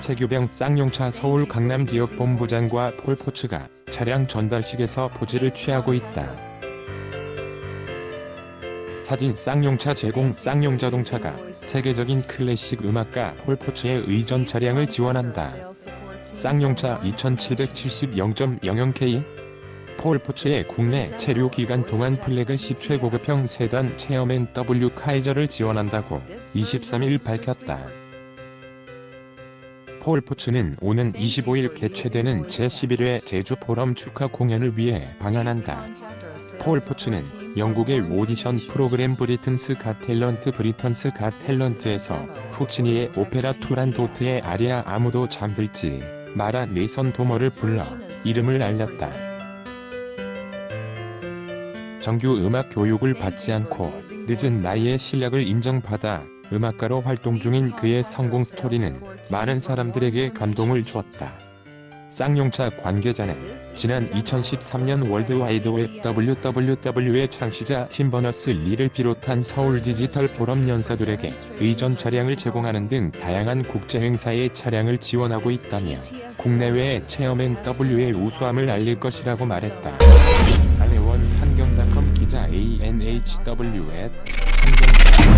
최규병 쌍용차 서울 강남 지역 본부장과 폴 포츠가 차량 전달식에서 포즈를 취하고 있다. 사진 쌍용차 제공 쌍용자동차가 세계적인 클래식 음악가 폴 포츠의 의전 차량을 지원한다. 쌍용차 2770.00K 폴 포츠의 국내 체류 기간 동안 플래그십 최고급형 세단 체어맨 W 카이저를 지원한다고 23일 밝혔다. 폴 포츠는 오는 25일 개최되는 제11회 제주 포럼 축하 공연을 위해 방한한다. 폴 포츠는 영국의 오디션 프로그램 브리튼스 갓 탤런트에서 푸치니의 오페라 투란도트의 아리아 아무도 잠들지 마라 네선 도머를 불러 이름을 알렸다. 정규 음악 교육을 받지 않고 늦은 나이에 실력을 인정받아 음악가로 활동 중인 그의 성공 스토리는 많은 사람들에게 감동을 주었다. 쌍용차 관계자는 지난 2013년 월드와이드 웹 WWW의 창시자 팀 버너스-리를 비롯한 서울 디지털 포럼 연사들에게 의전 차량을 제공하는 등 다양한 국제 행사에 차량을 지원하고 있다며 국내외 체어맨 W의 우수함을 알릴 것이라고 말했다. 안혜원 한경닷컴 기자 ANHW@ 한경